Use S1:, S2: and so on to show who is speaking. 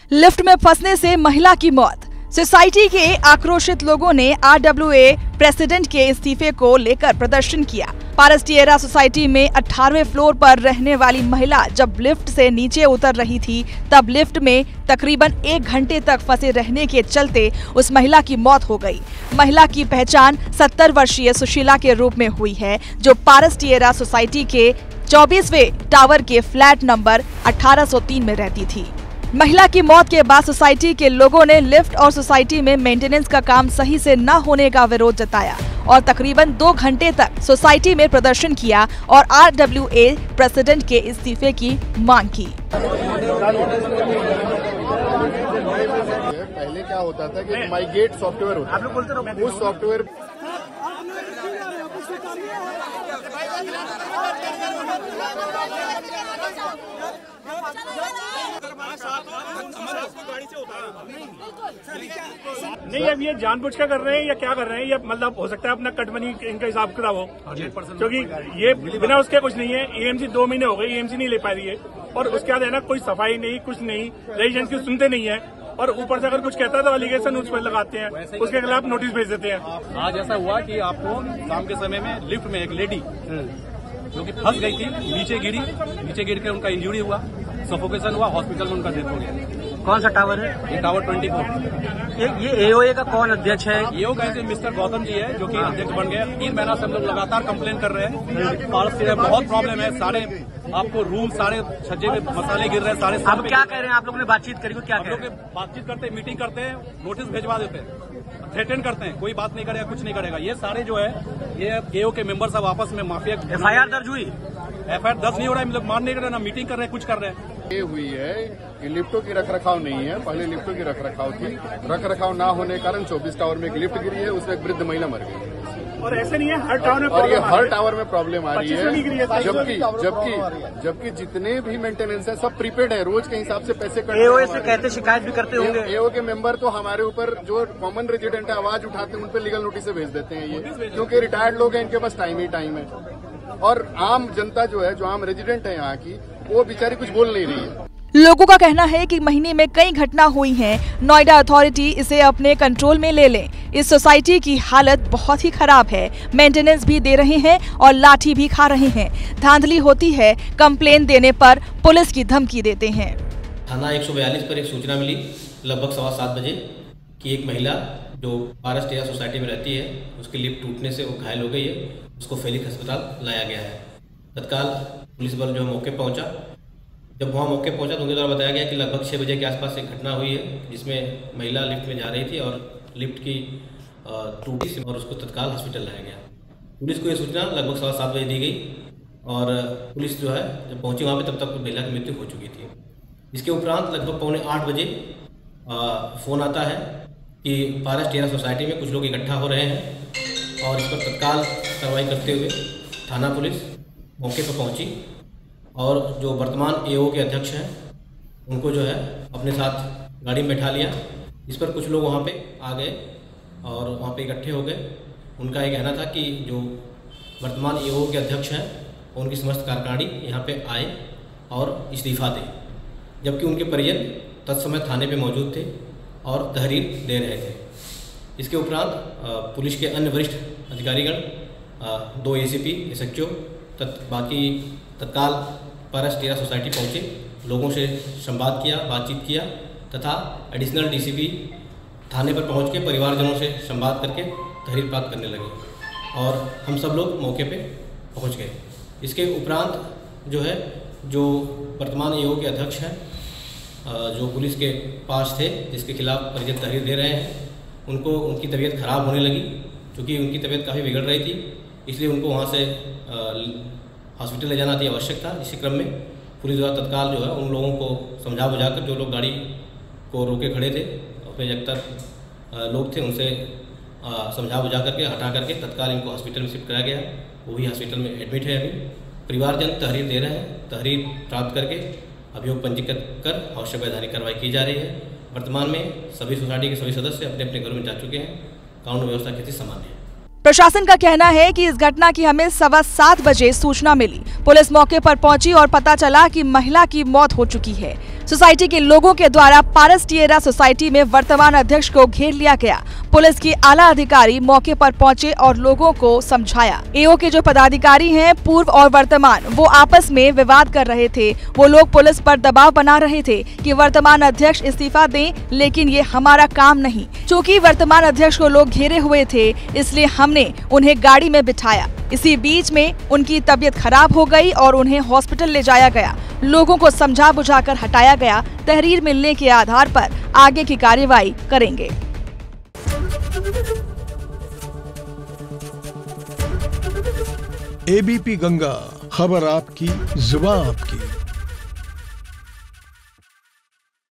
S1: Lift में फंसने से महिला की मौत। सोसाइटी के आक्रोशित लोगों ने RWA प्रेसिडेंट के इस्तीफे को लेकर प्रदर्शन किया। पारस टिएरा सोसाइटी में 18वें फ्लोर पर रहने वाली महिला जब लिफ्ट से नीचे उतर रही थी, तब लिफ्ट में तकरीबन 1 घंटे तक फंसे रहने के चलते उस महिला की मौत हो गई। महिला की पहचान 70 वर्षीय सुशीला के रूप में हुई है, जो पारस टिएरा सोसाइटी के 24वें टावर के फ्लैट नंबर 1803 में रहती थी। महिला की मौत के बाद सोसाइटी के लोगों ने लिफ्ट और सोसाइटी में मेंटेनेंस का काम सही से न होने का विरोध जताया और तकरीबन 2 घंटे तक सोसाइटी में प्रदर्शन किया और RWA प्रेसिडेंट के इस्तीफे की मांग की।
S2: पहले क्या होता था कि माईगेट सॉफ्टवेयर होता था, उस सॉफ्टवेयर
S3: नहीं, अब ये जानबूझ कर रहे हैं या क्या कर रहे हैं, ये मतलब हो सकता है अपना कटमनी इनका हिसाब किताब हो, क्योंकि ये बिना उसके कुछ नहीं है। EMC 2 महीने हो गए, EMC नहीं ले पा रही है और उसके बाद है ना, कोई सफाई नहीं, कुछ नहीं, रेजिडेंट की सुनते नहीं है और ऊपर से अगर कुछ कहता है तो एलिगेशन उस पर लगाते हैं, उसके खिलाफ नोटिस भेज देते हैं।
S4: आज ऐसा हुआ कि आपको शाम के समय में लिफ्ट में एक लेडी जो कि फंस गई थी, नीचे गिर के उनका इंजरी हुआ, सफोकेशन हुआ, हॉस्पिटल में उनका डेथ हो गया।
S5: कौन सा टावर है?
S4: ये टावर 24।
S5: ये AOA का कौन अध्यक्ष है?
S4: AO का मिस्टर गौतम जी है, जो कि अध्यक्ष बन गए। 3 महीना से हम लोग लगातार कंप्लेन कर रहे हैं। पारस टिएरा बहुत प्रॉब्लम है, सारे आपको रूम सारे छज्जे में मसाले गिर रहे हैं, सारे।
S5: आप क्या कह रहे हैं? आप लोगों ने बातचीत करी? क्या कह रहे हैं?
S4: बातचीत करते हैं, मीटिंग करते हैं, नोटिस भेजवा देते हैं, थ्रेटन करते हैं, कोई बात नहीं करेगा, कुछ नहीं करेगा। ये सारे जो है ये AO के मेंबर सब आपस में माफिया।
S5: FIR दर्ज हुई?
S4: FIR 10 नहीं हो रहा है, मतलब मान नहीं कर रहे, ना मीटिंग कर रहे हैं, कुछ कर रहे हैं।
S2: ये हुई है कि लिफ्टों की रखरखाव नहीं है। पहले लिफ्टों की रखरखाव थी, रखरखाव ना होने के कारण 24 टावर में एक लिफ्ट गिरी है, उसमें एक वृद्ध महिला मर गई।
S3: और ऐसे नहीं है हर टावर में,
S2: और ये हर टावर में प्रॉब्लम आ रही है। जबकि जितने भी मेंटेनेंस है सब प्रीपेड है, रोज के हिसाब से पैसे कट।
S5: AOA से कहते शिकायत भी करते होंगे।
S2: AO के मेंबर तो हमारे ऊपर जो कॉमन रेजिडेंट है आवाज उठाते हैं, उन पर लीगल नोटिस भेज देते हैं ये, क्योंकि रिटायर्ड लोग हैं, इनके पास टाइम ही टाइम है। और आम जनता जो है, जो आम रेजिडेंट है यहाँ की, वो बेचारी कुछ बोल नहीं रही है।
S1: लोगों का कहना है कि महीने में कई घटना हुई हैं। नोएडा अथॉरिटी इसे अपने कंट्रोल में ले लें। इस सोसाइटी की हालत बहुत ही खराब है, मेंटेनेंस भी दे रहे हैं और लाठी भी खा रहे हैं। धांधली होती है, कंप्लेन देने पर पुलिस की धमकी देते हैं।
S6: थाना 142 पर एक सूचना मिली लगभग 7:15 बजे कि एक महिला जो पारस टिएरा सोसाइटी में रहती है, उसकी लिफ्ट टूटने से वो घायल हो गई है, उसको फेलिक अस्पताल लाया गया है। तत्काल पुलिस बल जो मौके पहुंचा। जब वहाँ मौके पहुंचा तो उनके द्वारा बताया गया कि लगभग 6 बजे के आसपास एक घटना हुई है, जिसमें महिला लिफ्ट में जा रही थी और लिफ्ट की टूटी और उसको तत्काल हॉस्पिटल लाया गया। पुलिस को यह सूचना लगभग 7:15 बजे दी गई और पुलिस जो है जब पहुंची वहाँ पे तब तक महिला की मृत्यु हो चुकी थी। इसके उपरांत लगभग 7:45 बजे फ़ोन आता है कि पारस टिएरा सोसाइटी में कुछ लोग इकट्ठा हो रहे हैं और इस पर तत्काल कार्रवाई करते हुए थाना पुलिस मौके पर पहुंची और जो वर्तमान AO के अध्यक्ष हैं उनको जो है अपने साथ गाड़ी में बैठा लिया। इस पर कुछ लोग वहाँ पे आ गए और वहाँ पे इकट्ठे हो गए। उनका ये कहना था कि जो वर्तमान AO के अध्यक्ष हैं उनकी समस्त कार्यकारिणी यहाँ पे आए और इस्तीफा दें, जबकि उनके परिजन तत्समय थाने पे मौजूद थे और तहरीर दे रहे थे। इसके उपरांत पुलिस के अन्य वरिष्ठ अधिकारीगण, 2 ACP, SHO बाकी तत्काल पारस टिएरा सोसाइटी पहुँचे, लोगों से संवाद किया, बातचीत किया तथा एडिशनल DCP थाने पर पहुँच के परिवारजनों से संवाद करके तहरीर प्राप्त करने लगे और हम सब लोग मौके पे पहुँच गए। इसके उपरांत जो है जो वर्तमान AO के अध्यक्ष हैं, जो पुलिस के पास थे, जिसके खिलाफ परिजन तहरीर दे रहे हैं, उनको उनकी तबीयत खराब होने लगी। क्योंकि उनकी तबीयत काफ़ी बिगड़ रही थी, इसलिए उनको वहाँ से हॉस्पिटल ले जाना अति आवश्यक था। इसी क्रम में पुलिस द्वारा तत्काल जो है उन लोगों को समझा बुझाकर, जो लोग गाड़ी को रोके खड़े थे, अपने जगतर लोग थे, उनसे समझा बुझा करके हटा करके तत्काल इनको हॉस्पिटल में शिफ्ट कराया गया। वो भी हॉस्पिटल में एडमिट है। अभी परिवारजन तहरीर दे रहे हैं, तहरीर प्राप्त करके अभियोग पंजीकृत कर आवश्यक वैधानिक कार्रवाई की जा रही है। वर्तमान में सभी सोसाइटी के सभी सदस्य अपने अपने घरों में जा चुके हैं। कानून व्यवस्था की स्थिति सामान्य है।
S1: प्रशासन का कहना है कि इस घटना की हमें 7:15 बजे सूचना मिली। पुलिस मौके पर पहुंची और पता चला कि महिला की मौत हो चुकी है। सोसाइटी के लोगों के द्वारा पारस टिएरा सोसाइटी में वर्तमान अध्यक्ष को घेर लिया गया। पुलिस की आला अधिकारी मौके पर पहुंचे और लोगों को समझाया। एओ के जो पदाधिकारी हैं, पूर्व और वर्तमान, वो आपस में विवाद कर रहे थे। वो लोग पुलिस पर दबाव बना रहे थे कि वर्तमान अध्यक्ष इस्तीफा दें, लेकिन ये हमारा काम नहीं। चूँकि वर्तमान अध्यक्ष को लोग घेरे हुए थे, इसलिए हमने उन्हें गाड़ी में बिठाया। इसी बीच में उनकी तबीयत खराब हो गई और उन्हें हॉस्पिटल ले जाया गया। लोगों को समझा बुझाकर हटाया गया। तहरीर मिलने के आधार पर आगे की कार्रवाई करेंगे।
S7: एबीपी गंगा, खबर आपकी, जुबान आपकी।